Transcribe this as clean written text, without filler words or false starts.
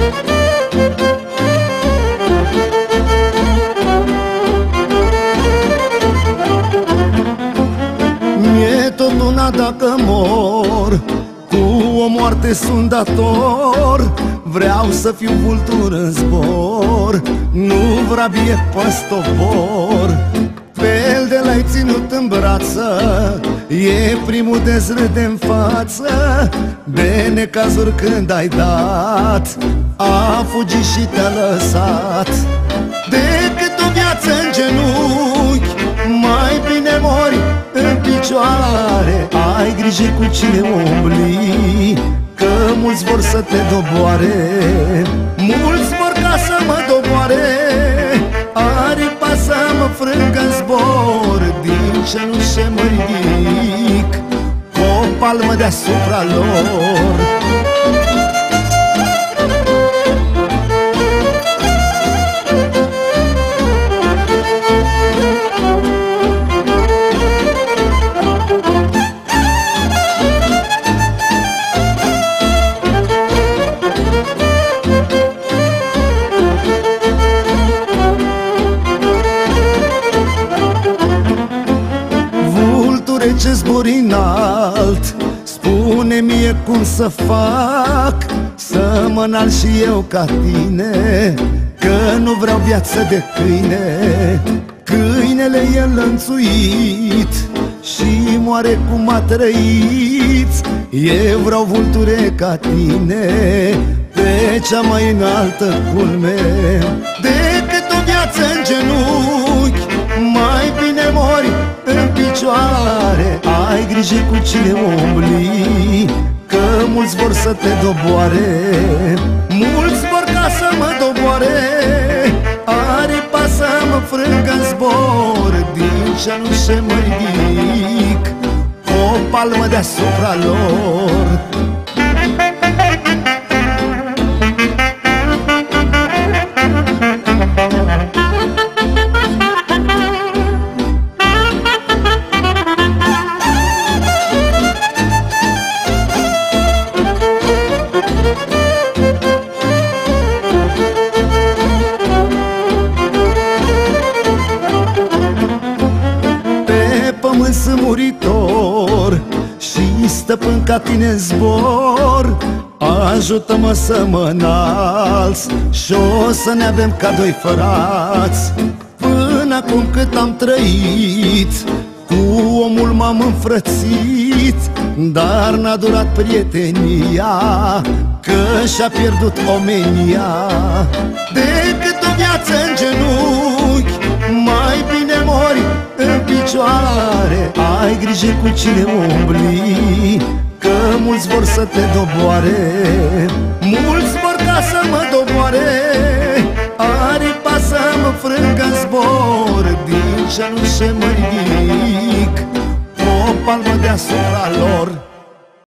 Mi-e tot una dacă mor, cu o moarte sunt dator. Vreau să fiu vultur în zbor, nu vrabie păstobor. Pe el de l-ai ținut în brață, e primul de zrâde în față. De necazuri când ai dat, a fugit și te-a lăsat. Decât o viață în genunchi, mai bine mori în picioare. Ai grijă cu cine umbli, că mulți vor să te doboare. Mulți vor ca să mă doboare, aripa să mă frângă în zbor. Din cenușe mă ridic, cu o palmă deasupra lor. Ce zbori înalt, spune mie cum să fac, să mă înalt și eu ca tine, că nu vreau viață de câine. Câinele e lănțuit și moare cum a trăit. Eu vreau vulture ca tine, pe cea mai înaltă culme. Decât o viață în genunchi, mai bine mori în picioare. Ai grijă cu cine umbli, că mulți vor să te doboare. Mulți vor ca să mă doboare, aripa să mă frângă în zbor. Din cenușe mă ridic, cu o palmă deasupra lor. Pământ sunt muritor și stăpân ca tine în zbor. Ajută-mă să mă înalț și o să ne avem ca doi frați. Până acum cât am trăit, cu omul m-am înfrățit, dar n-a durat prietenia, că și-a pierdut omenia. Decât o viață în genunchi, mai bine mori în picioare. Ai grijă cu cine umbli, că mulți vor să te doboare. Mulți vor ca să mă doboare, aripa să mă frângă în zbor. Din cenușe mă ridic, cu o palmă deasupra lor.